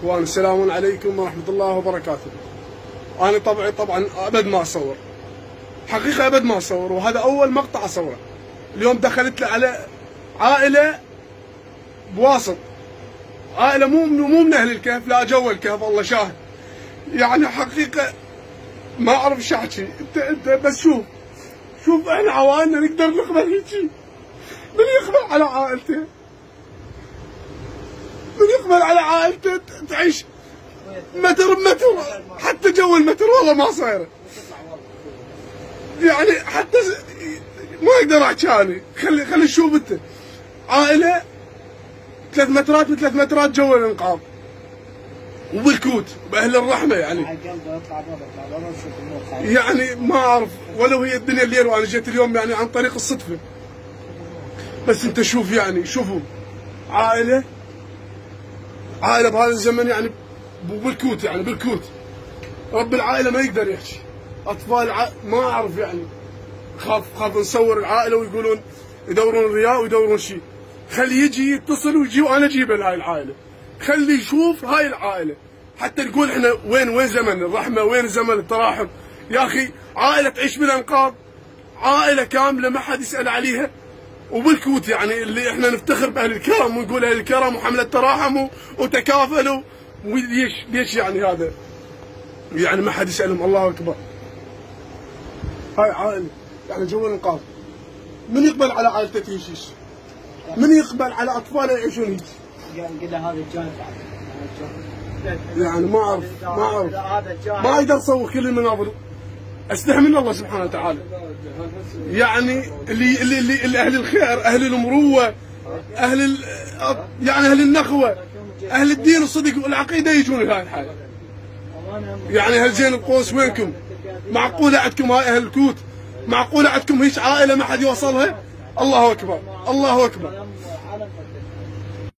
اخوان السلام عليكم ورحمة الله وبركاته. انا طبعا ابد ما اصور، حقيقة ابد ما اصور، وهذا اول مقطع اصوره. اليوم دخلت لي على عائلة بواسط، عائلة مو من اهل الكهف، لا جو الكهف الله شاهد. يعني حقيقة ما اعرف ايش احكي. انت بس شوف احنا عوائلنا نقدر نقبل هيجي؟ من يقبل على عائلته؟ من يقبل على عائلته تعيش متر بمتر؟ حتى جو المتر والله ما صايره. يعني حتى ما اقدر احكي اني. خلي نشوف انت عائله 3 مترات ب3 مترات جو الانقاذ وبالكوت باهل الرحمه. يعني ما اعرف ولو هي الدنيا الليل، وانا جيت اليوم يعني عن طريق الصدفه. بس انت شوف يعني شوفوا عائله بهذا الزمن يعني بالكوت، يعني بالكوت. رب العائله ما يقدر يحكي. اطفال ما اعرف يعني. خاف نصور العائله ويقولون يدورون رياء ويدورون شيء. خلي يجي يتصل ويجي وانا اجيبه لهاي العائله. خلي يشوف هاي العائله حتى نقول احنا وين زمن الرحمه، وين زمن التراحم. يا اخي عائله تعيش بالانقاذ، عائله كامله ما حد يسال عليها وبالكوت. يعني اللي احنا نفتخر باهل الكرم ونقول اهل الكرم وحمله تراحموا وتكافلوا. ليش يعني هذا؟ يعني ما حد يسالهم. الله اكبر. هاي عائله يعني جو الانقاذ. من يقبل على عائلته تعيش؟ من يقبل على اطفاله يعيشون هيك؟ قل هذا الجانب يعني ما اعرف ما اقدر اصور كل المناظر. استحي من الله سبحانه وتعالى. يعني اللي اهل الخير، اهل المروه، يعني اهل النخوه، اهل الدين والصدق والعقيده يجون لهاي الحاله. يعني اهل زين القوس وينكم؟ معقوله عندكم هاي اهل الكوت؟ معقوله عندكم هيك عائله ما حد يوصلها؟ الله اكبر الله اكبر.